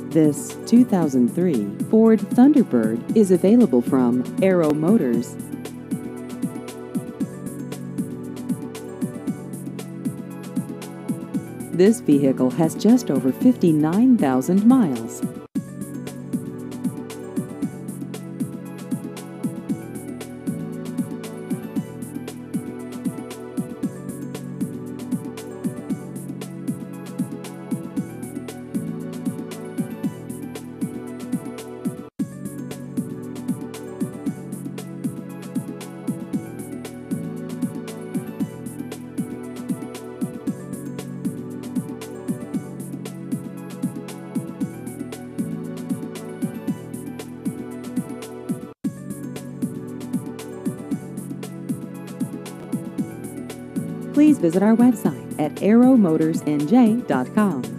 This 2003 Ford Thunderbird is available from Arrow Motors. This vehicle has just over 59,000 miles. Please visit our website at arrowmotorsnj.com.